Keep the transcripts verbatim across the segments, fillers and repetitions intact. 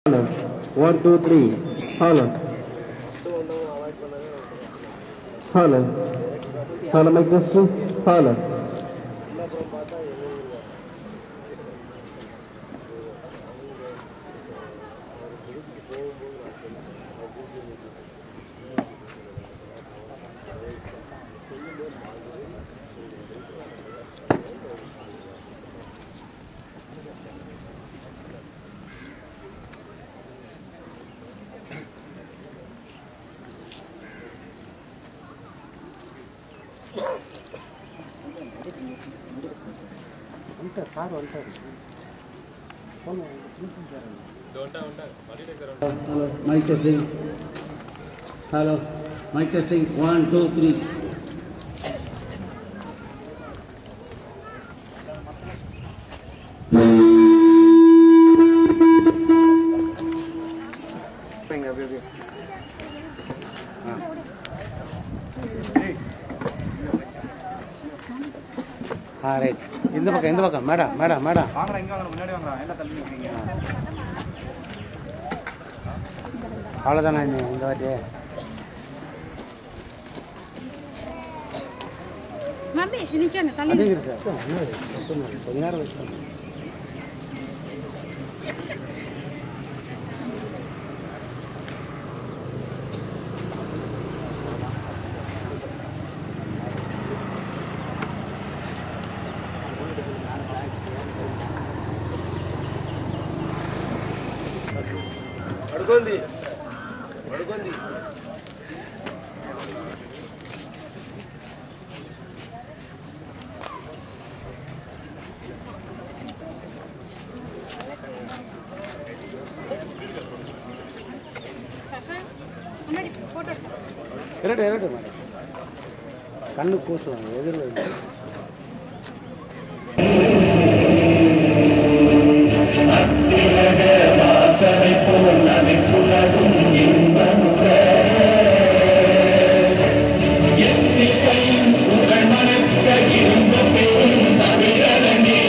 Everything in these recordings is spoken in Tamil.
One, two, three. Hello. Hello. Hello, mic testing. Hello. Hello, mic testing. Hello, mic testing. One, two, three. Ah, right. இந்த பக்கம் இந்த பக்கம் மேடம் மேடம் மேடம் வாங்கடா இங்க வாங்க முன்னாடி வாங்கடா எல்லாம் தள்ளி நிக்கிறீங்க அவ்வளவுதானே இந்த வாட்டி மம்மி நிக்கங்க தள்ளி நிக்கிறேன் சார் கொஞ்ச நேரம் வெயிட் பண்ணுங்க Adgondi. Adgondi. இரண்டு இரண்டு மேடம் கண்ணு கூசுவாங்க எதிரில் வாசனை போல் அனைத்துலகும் இன்பமுற எத்திசையும் புகழ் மணக்க இருந்த பேரும் தமிழனே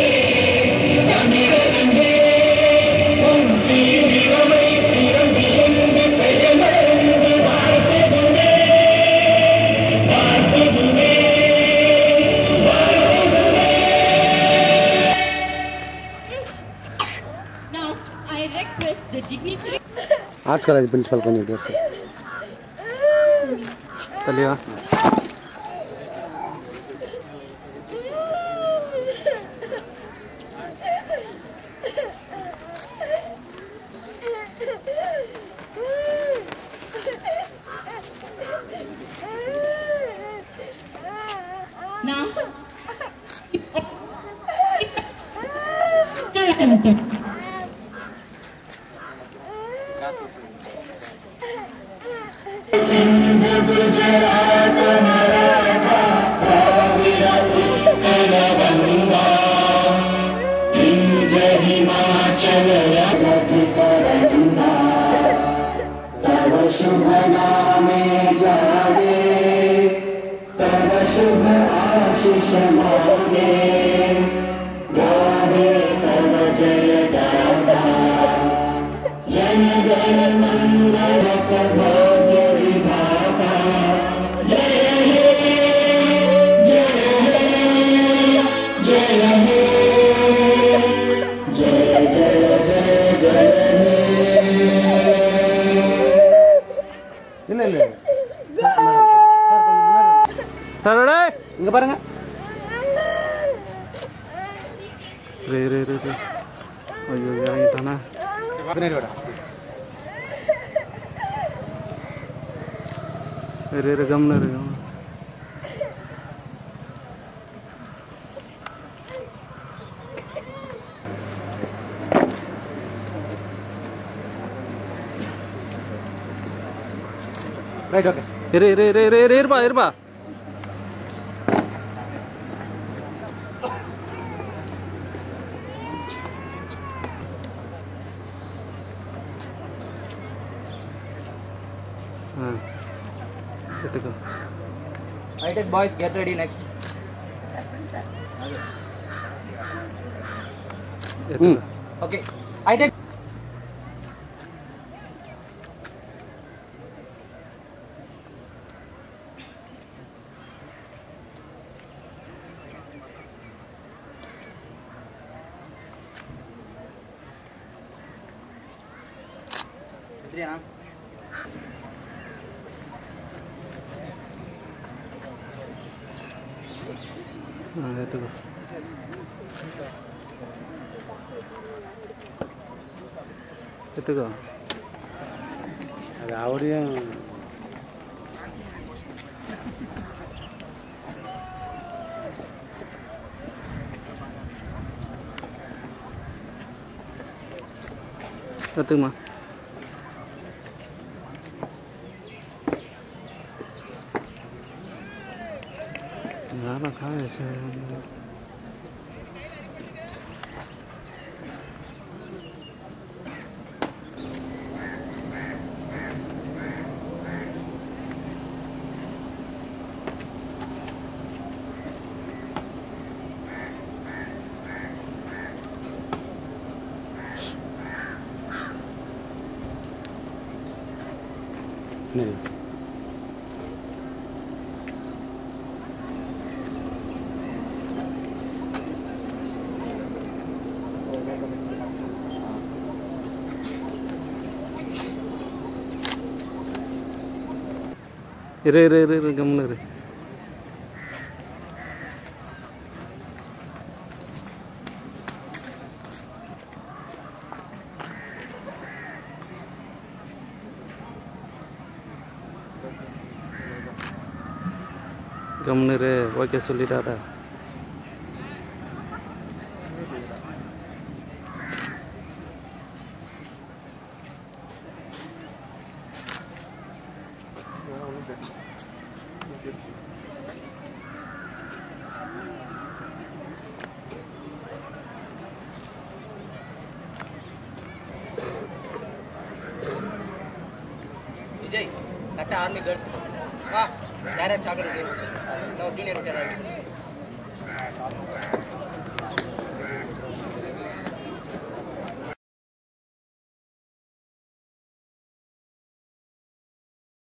தமிழனே உன் சீரிழமை திறந்து எங்கு செயலறிந்து வாழ்த்ததுமே வாழ்த்ததுமே வாழ்த்ததுமே. Now I request the dignitary. Arts college principal கொஞ்சம் பேர் தள்ளியா Now Gujarat, Maratha, Dravida, Uttara, Vanga, Indra, Himachal, Radhikaranga, Tava Shubha Name Jage, Tava Shubha Ashish Mange, Gahe Tava Jaya Gada, Jana Gana Mandala Kabhagya Vibhata, Jaya He, Jaya He, Jaya He, Jaya Jaya Jaya Jaya He. இல்லை இல்லை சார் இங்கே பாருங்க ரே ரே ரே ரே ஐயோ இறங்கிட்டானா பின்னாடி வாடா ரே ரே கம்னு இருக்கு ரைட் ஓகே இரு இரு இரு இரு இரு இருப்பா இருப்பா ஆ எடுத்துக்கோ I take boys, get ready next. எடுத்துக்கோ Okay. I take வச்சிரியா எடுத்துக்கோ எடுத்துக்கோ அது அவரையும் எடுத்துக்கம்மா யாரா காய என்னது இரு இரு இரு இரு கம்முன்னு இரு கம்முன்னு இரு ஓகே சொல்லிட்டாடா விஜய் கரெக்டா ஆர்மி கேர்ள்ஸ் வா direct chocolate no junior hotel